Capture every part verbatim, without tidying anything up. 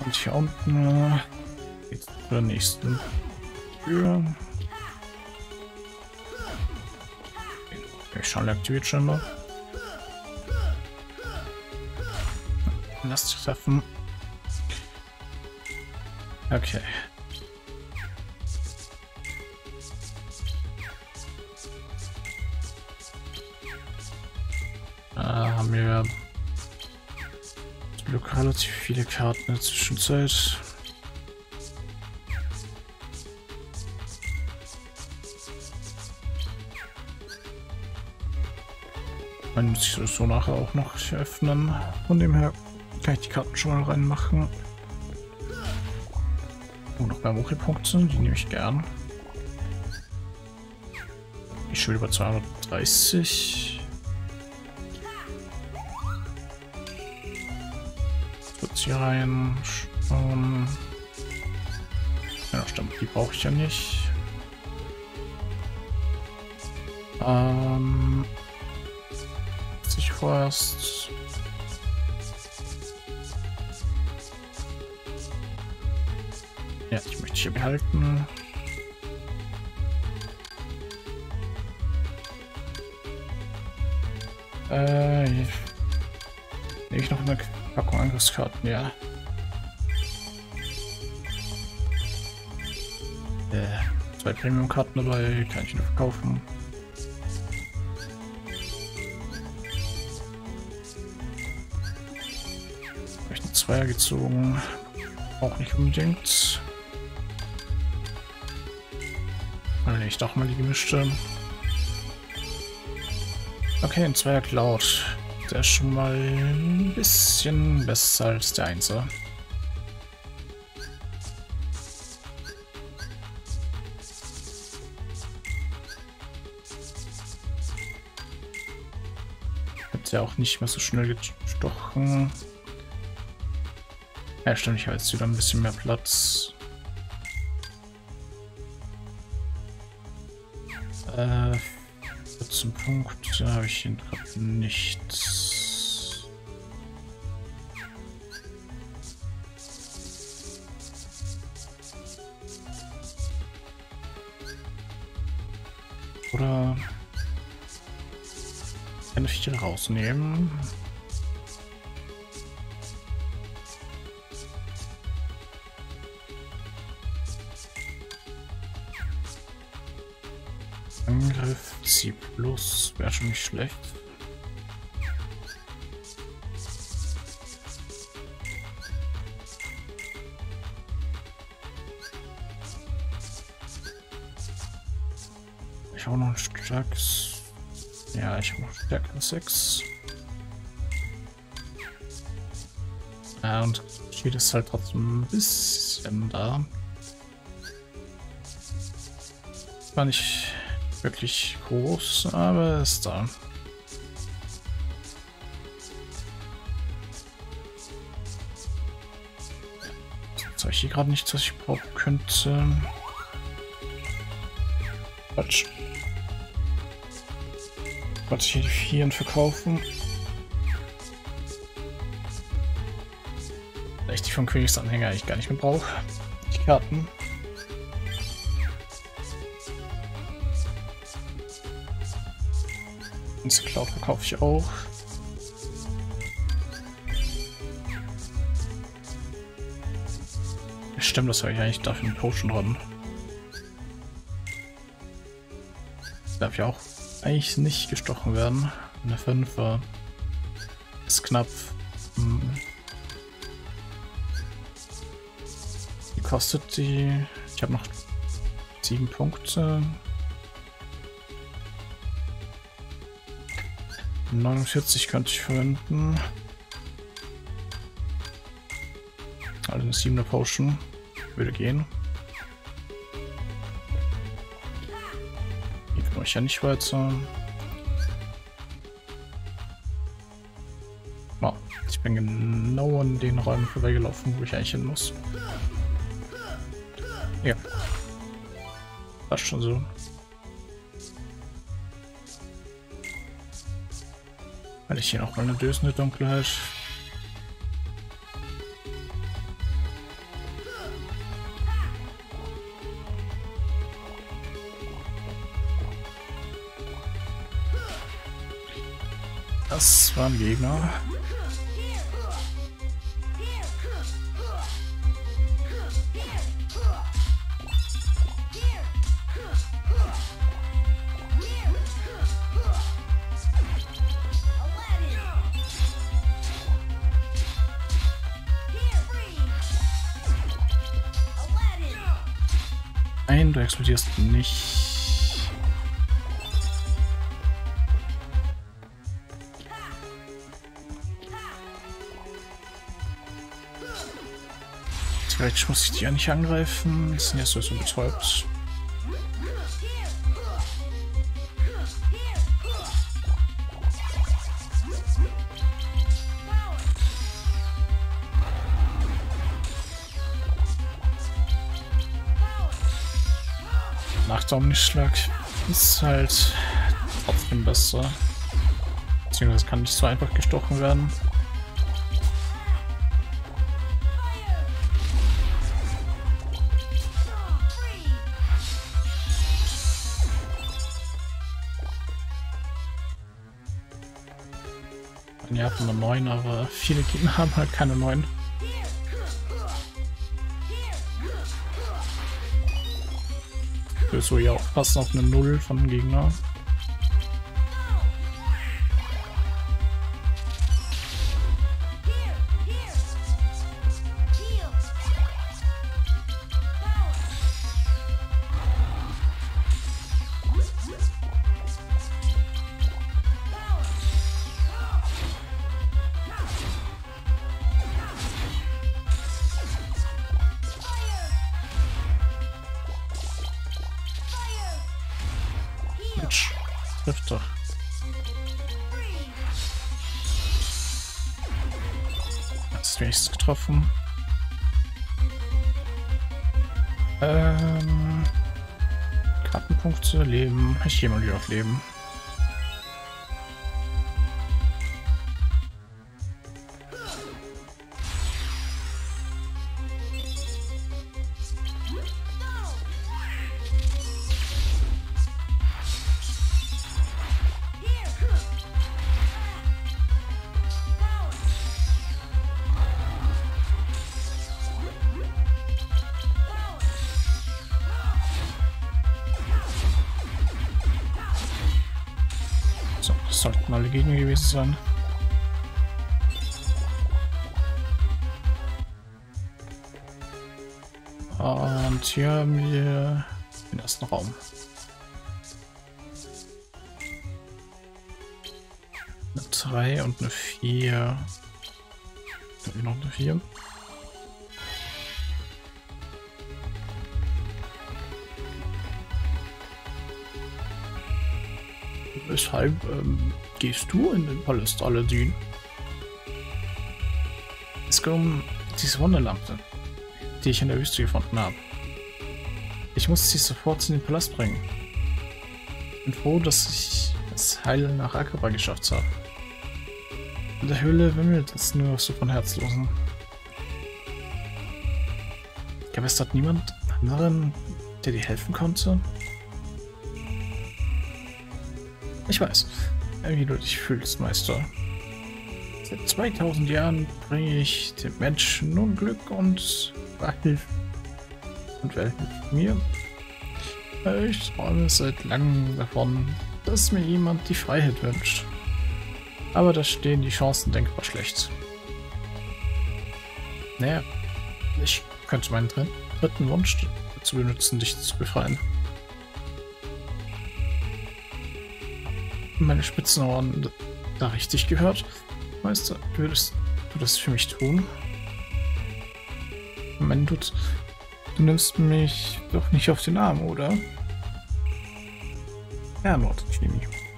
Und hier unten geht's zur nächsten Tür. Ich schon aktiviert schon mal. Lass dich treffen. Okay. Da haben wir zum Glück relativ viele Karten in der Zwischenzeit. Man muss sich sowieso nachher auch noch öffnen. Von dem her kann ich die Karten schon mal reinmachen. Und noch mehr Woche-Punkte, die nehme ich gern. Ich schon über zweihundertdreißig. Kurz hier rein schauen. Ja, stimmt, die brauche ich ja nicht. Ähm. Ich vorerst. Ja, ich möchte hier behalten. Äh, nehme ich noch eine Packung Angriffskarten, ja. Äh, zwei Premium-Karten dabei, kann ich nur verkaufen. Zweier gezogen, auch nicht unbedingt. Dann nehme ich doch mal die gemischte. Okay, ein Zweier Cloud. Der ist schon mal ein bisschen besser als der Einser. Hat ja auch nicht mehr so schnell gestochen. Ja, stimmt, ich habe jetzt wieder ein bisschen mehr Platz. Äh, vierzehn Punkte habe ich hier gerade nichts. Oder kann ich die rausnehmen? Angriff C plus wäre schon nicht schlecht. Ich habe noch ein starkes. Ja, ich habe noch Stärke sechs. Ja, und steht es halt trotzdem ein bisschen da. War nicht wirklich groß, aber ist da. Jetzt habe ich hier gerade nichts, was ich brauchen könnte. Quatsch. Ich wollte hier die Vieren verkaufen. Vielleicht die vom Königsanhänger ich gar nicht mehr brauche. Die Karten. Und Cloud verkaufe ich auch. Stimmt, das habe ich eigentlich dafür eine Potion dran. Darf ja auch eigentlich nicht gestochen werden. Eine fünfer ist knapp. Hm. Die kostet die. Ich habe noch sieben Punkte. neunundvierzig könnte ich verwenden. Also eine siebener Potion würde gehen. Hier komme ich ja nicht weiter. Oh, ich bin genau an den Räumen vorbeigelaufen, wo ich eigentlich hin muss. Ja. Passt schon so. Weil ich hier noch mal eine dösende Dunkelheit. Das war ein Gegner. Nein, du explodierst nicht. Vielleicht muss ich die ja nicht angreifen. Die sind ja sowieso betäubt. Nachtaumnischlag ist halt trotzdem besser. Beziehungsweise kann nicht so einfach gestochen werden. Ja, hat eine neun, aber viele Gegner haben halt keine neun. So, ja, aufpassen auf eine null von dem Gegner. Trifft doch. Hast du wenigstens getroffen? Ähm. Kartenpunkt zu erleben. Ich gehe mal wieder auf Leben. Sollten alle Gegner gewesen sein. Und hier haben wir den ersten Raum. Eine drei und eine vier. Hier noch eine vier. Weshalb ähm, gehst du in den Palast Aladdin? Es geht um diese Wunderlampe, die ich in der Wüste gefunden habe. Ich muss sie sofort in den Palast bringen. Ich bin froh, dass ich das Heil nach Agrabah geschafft habe. In der Höhle wimmelt es nur so von Herzlosen. Gab es dort niemand anderen, der dir helfen konnte? Ich weiß, wie du dich fühlst, Meister. Seit zweitausend Jahren bringe ich den Menschen nun Glück und Hilfe. Und wer hilft mir? Ich träume seit langem davon, dass mir jemand die Freiheit wünscht. Aber da stehen die Chancen denkbar schlecht. Naja, ich könnte meinen dritten Wunsch dazu benutzen, dich zu befreien. Meine Spitzenohren da richtig gehört? Meister, würdest du das für mich tun? Mein du, du nimmst mich doch nicht auf den Arm, oder? Ja, Nordchini.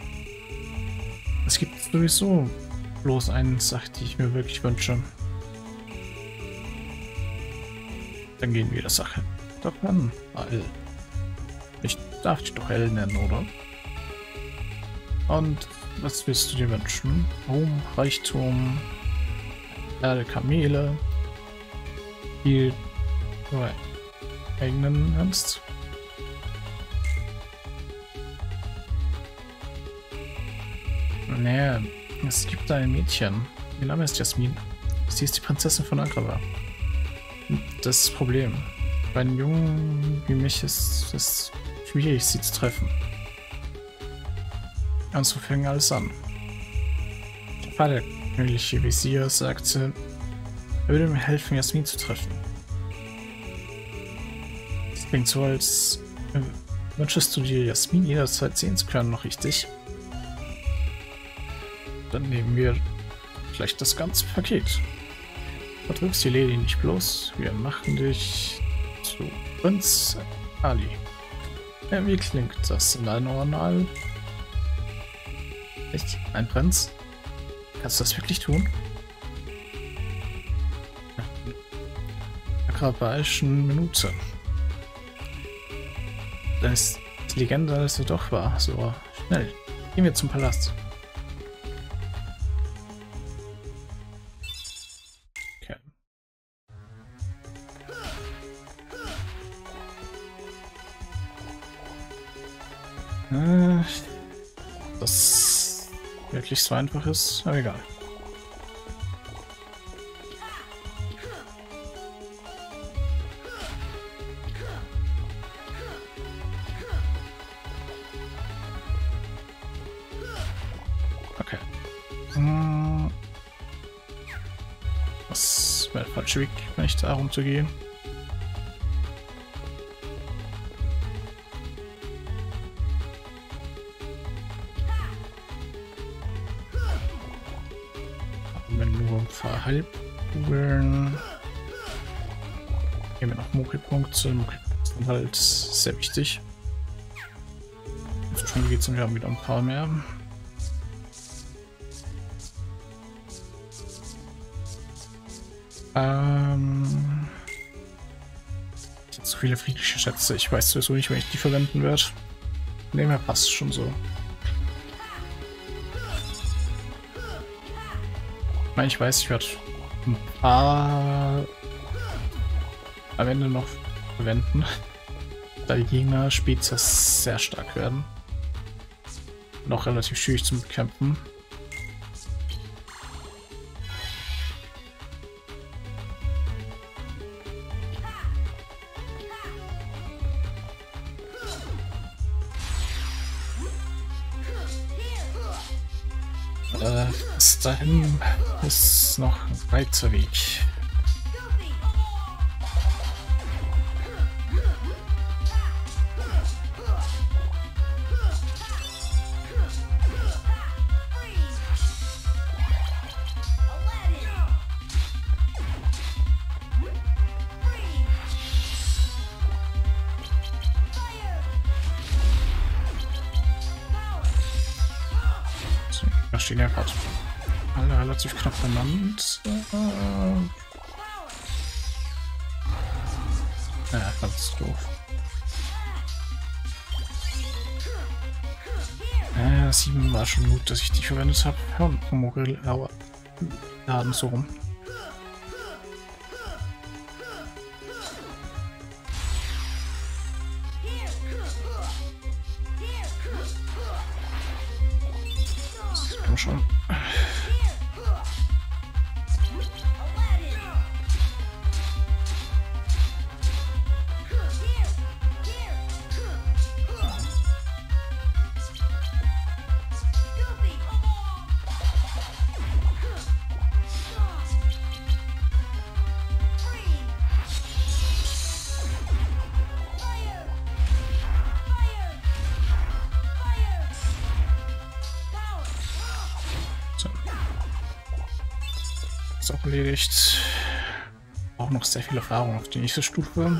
Es gibt sowieso bloß eine Sache, die ich mir wirklich wünsche. Dann gehen wir der Sache. Doch dann, Al. Ich darf dich doch El nennen, oder? Und was willst du dir wünschen? Ruhm, Reichtum, Erde, Kamele, die du eigenen nennst? Naja, Es gibt ein Mädchen. Ihr Name ist Jasmin. Sie ist die Prinzessin von Agrabah. Das ist das Problem. Bei einem Jungen wie mich ist es schwierig, sie zu treffen. Und so fing alles an. Der Vater, der königliche Visier, sagte, er würde mir helfen, Jasmin zu treffen. Es klingt so, als äh, wünschest du dir Jasmin jederzeit sehen zu können, noch richtig? Dann nehmen wir gleich das ganze Paket. Verdrückst die Lady nicht bloß, wir machen dich zu Prinz Ali. Ja, wie klingt das in deinen Ohren, Al? Echt? Ein Prinz? Kannst du das wirklich tun? Akrabaischen Minute. Dann ist die Legende, dass er doch war. So, schnell. Gehen wir zum Palast. Okay. Äh, das wirklich so einfach ist, aber egal. Okay. Hm. Das wäre der falsche Weg, nicht darum zu gehen. Halbkugeln. Hier haben wir noch Mokelpunkte. Mokelpunkte sind halt sehr wichtig. Schon geht's und wir haben wieder ein paar mehr. Ähm. Ich habe zu viele friedliche Schätze. Ich weiß sowieso nicht, wenn ich die verwenden werde. Ne, mir passt schon so. Ich meine, ich weiß, ich werde ein paar am Ende noch verwenden, da die Gegner Spezies sehr stark werden. Noch relativ schwierig zum Bekämpfen. Äh, bis dahin ist noch ein weiter Weg. Da stehen ja gerade alle relativ knapp benannt. Äh, ja, ganz doof. Äh, sieben war schon gut, dass ich die verwendet habe. Ja, und Mogel, aber Laden so rum. Schon. Ist auch erledigt. Auch noch sehr viel Erfahrung auf die nächste Stufe.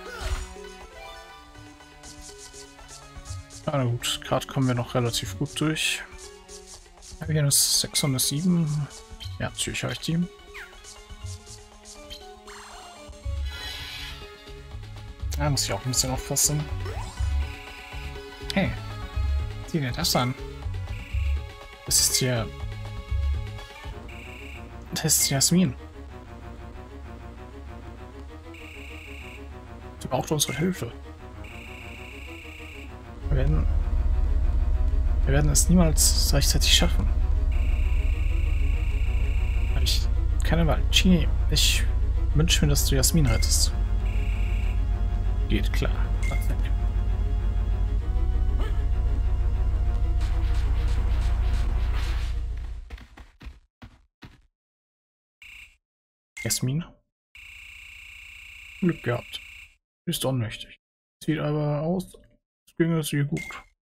Na gut, gerade kommen wir noch relativ gut durch. Wir haben das sechshundertsieben. Ja, natürlich habe ich die. Da muss ich auch ein bisschen aufpassen. Hey, sieh dir das an. Das ist hier. Das ist Jasmin. Sie braucht unsere Hilfe. Wir werden, wir werden es niemals rechtzeitig schaffen. keine Wahl. Chini, ich wünsche mir, dass du Jasmin rettest. Geht klar. Jasmin? Glück gehabt. Ist ohnmächtig. Sieht aber aus, als ginge es ihr gut.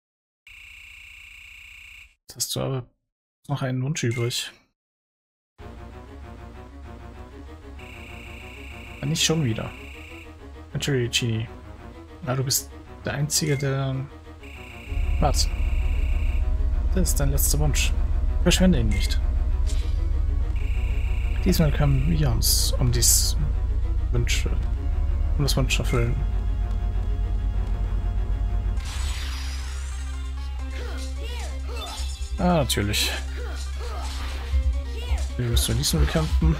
Jetzt hast du aber noch einen Wunsch übrig. Nicht schon wieder. Natürlich, Chini. Ja, du bist der Einzige, der... Warte. Das ist dein letzter Wunsch. Verschwende ihn nicht. Diesmal können wir uns um dies Wünsche, um das Wunsch erfüllen. Ah, natürlich. Wie willst du diesen bekämpfen?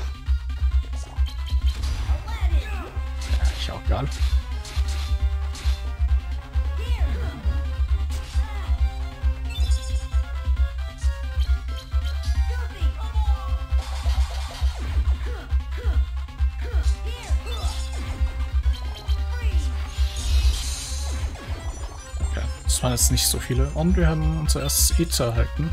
Ich auch egal. Okay, das waren jetzt nicht so viele. Und wir haben unser erstes Ether erhalten.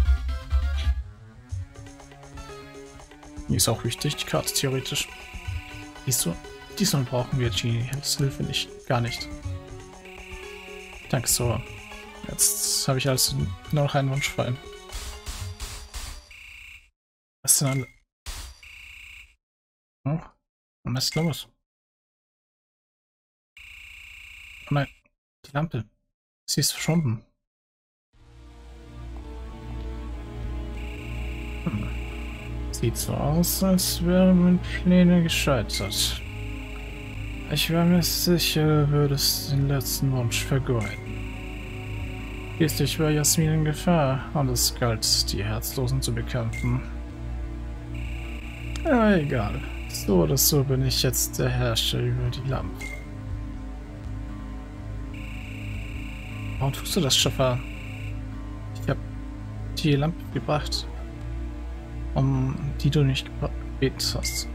Die ist auch wichtig, die Karte theoretisch. Siehst du? Diesmal brauchen wir Chinis Hilfe nicht, gar nicht. Danke, Sora. Jetzt habe ich also nur noch einen Wunsch frei. Was ist denn alle? Oh, und was ist los? Oh nein, die Lampe. Sie ist verschwunden. Hm. Sieht so aus, als wären meine Pläne gescheitert. Ich war mir sicher, du würdest den letzten Wunsch vergeuden. Schließlich war Jasmin in Gefahr und es galt, die Herzlosen zu bekämpfen. Aber egal. So oder so bin ich jetzt der Herrscher über die Lampe. Warum tust du das, Schaffer? Ich habe die Lampe gebracht, um die du nicht gebeten hast.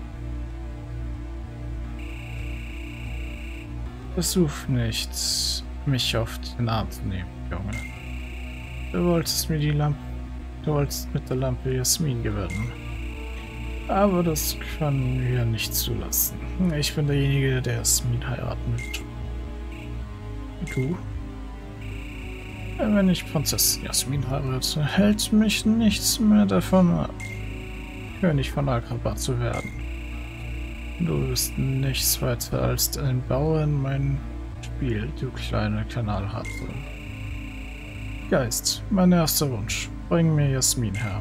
Versuch nicht, mich auf den Arm zu nehmen, Junge. Du wolltest mir die Lampe, du wolltest mit der Lampe Jasmin gewinnen. Aber das können wir nicht zulassen. Ich bin derjenige, der Jasmin heiraten wird. Du? Wenn ich Prinzessin Jasmin heirate, hält mich nichts mehr davon ab, König von Agrabah zu werden. Du bist nichts weiter als ein Bauer in meinem Spiel, du kleine Kanalhatze. Geist, mein erster Wunsch. Bring mir Jasmin her.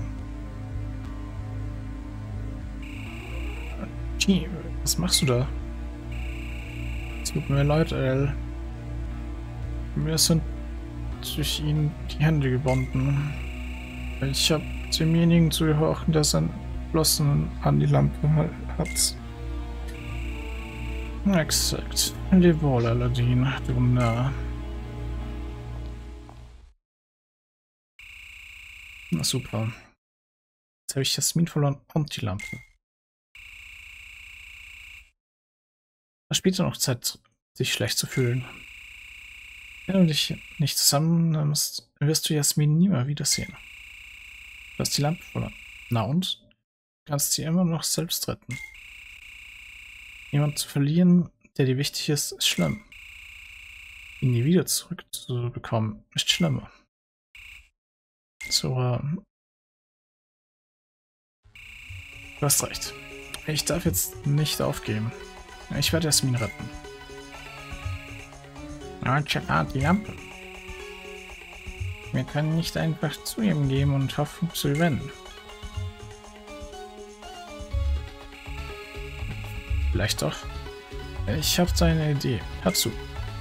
Gee, was machst du da? Es tut mir leid, El. Mir sind durch ihn die Hände gebunden. Ich habe demjenigen zu gehorchen, der sein Flossen an die Lampe hat. Exakt. Leb wohl, Aladdin, du Narr. Na super. Jetzt habe ich Jasmin verloren und die Lampe. Da später noch Zeit, sich schlecht zu fühlen. Wenn du dich nicht zusammennimmst, wirst du Jasmin nie mehr wiedersehen. Du hast die Lampe verloren. Na und? Du kannst sie immer noch selbst retten. Jemand zu verlieren, der dir wichtig ist, ist schlimm. Ihn nie wieder zurückzubekommen, ist schlimmer. So, äh, du hast recht. Ich darf jetzt nicht aufgeben. Ich werde Jasmin retten. Ah, check out die Lampe. Wir können nicht einfach zu ihm gehen und hoffen zu gewinnen. Vielleicht doch. Ich habe eine Idee. Hör zu.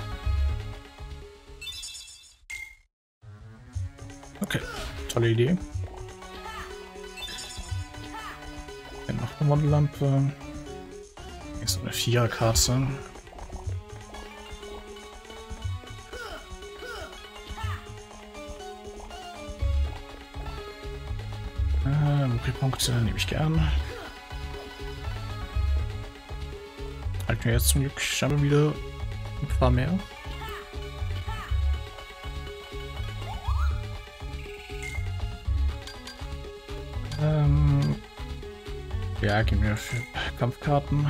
Okay, tolle Idee. Hier noch eine Modellampe. Hier ist so eine Viererkarte. Äh, Punkte nehme ich gern. Halten wir jetzt zum Glück scheinbar wieder ein paar mehr. Ähm, ja, gehen wir für Kampfkarten.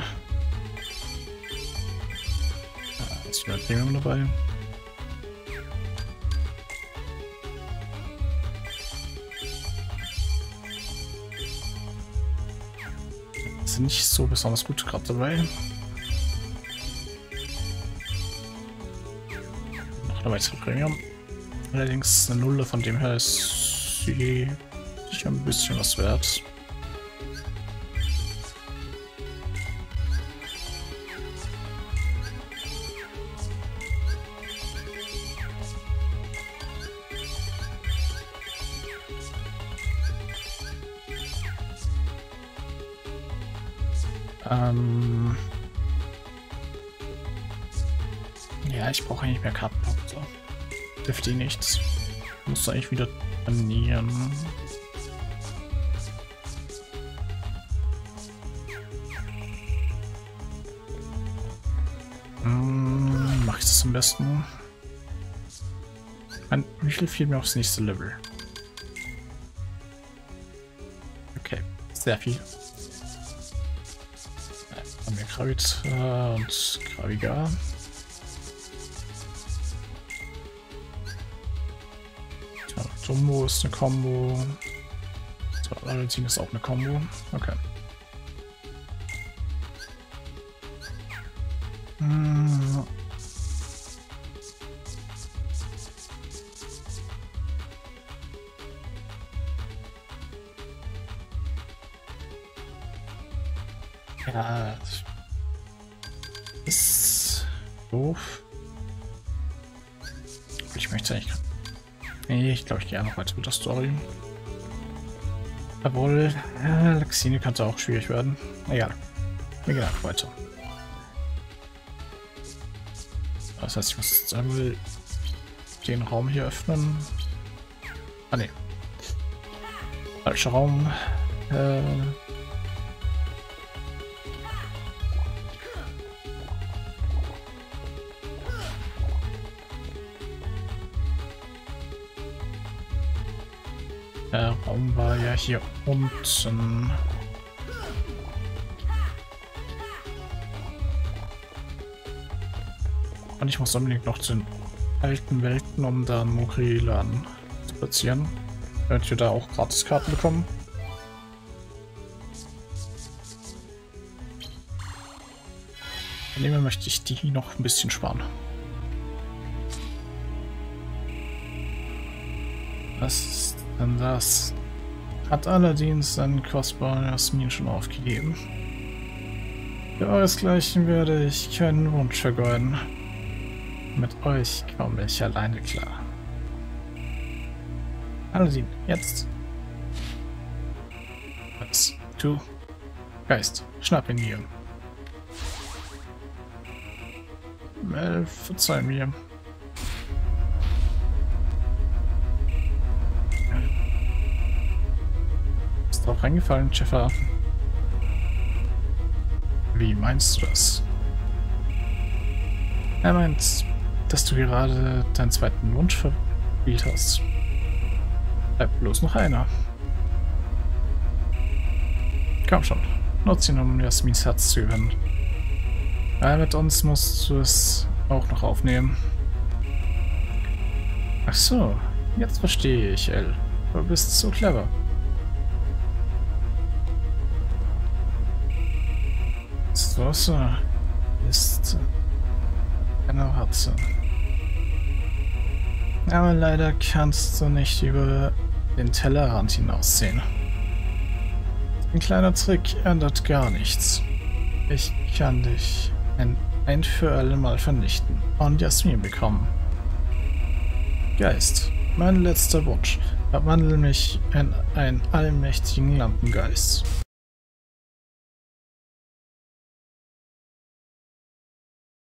Da ist wieder Premium dabei. Sind nicht so besonders gut gerade dabei. Noch eine weitere Premium. Allerdings eine Nulle, von dem her ist sie sicher ein bisschen was wert. Ähm ja, ich brauche eigentlich mehr Kartenpunkte. Hilft die nichts. Ich muss eigentlich wieder trainieren. Hm, mache ich das am besten? An, wie viel fehlt mir aufs nächste Level? Okay, sehr viel. Haben wir Gravita und Graviga. Ja, Jumbo ist eine Combo. Valentin ist auch eine Combo. Okay. Hm. Ja, ist doof. Ich möchte eigentlich. Nee, ich glaube, ich gehe noch weiter mit der Story. Jawohl, äh, Lexine könnte auch schwierig werden. Egal. Wir gehen einfach weiter. Das heißt, ich muss jetzt einmal den Raum hier öffnen. Ah, ne. Falscher Raum. Äh. Der Raum war ja hier unten. Und ich muss unbedingt noch zu den alten Welten, um da einen Mogri-Laden zu platzieren. Damit wir da auch Gratiskarten bekommen. Von dem her möchte ich die noch ein bisschen sparen. Was ist denn das? Hat allerdings seinen kostbaren Jasmin schon aufgegeben. Für euresgleichen werde ich keinen Wunsch vergeuden. Mit euch komme ich alleine klar. Aladdin, jetzt. Was? Du? Geist, schnapp ihn mir. Äh, verzeih mir. Ist drauf reingefallen, Schiffer. Wie meinst du das? Er meint, dass du gerade deinen zweiten Wunsch verspielt hast. Bleibt bloß noch einer. Komm schon, nutze ihn, um Jasmins Herz zu gewinnen. Ja, mit uns musst du es auch noch aufnehmen. Ach so, jetzt verstehe ich, El. Du bist so clever. So, so. Ist eine Ratze. Aber leider kannst du nicht über den Tellerrand hinaussehen. Ein kleiner Trick ändert gar nichts. Ich kann dich ein, ein für alle Mal vernichten und Jasmin bekommen. Geist, mein letzter Wunsch. Verwandle mich in einen allmächtigen Lampengeist.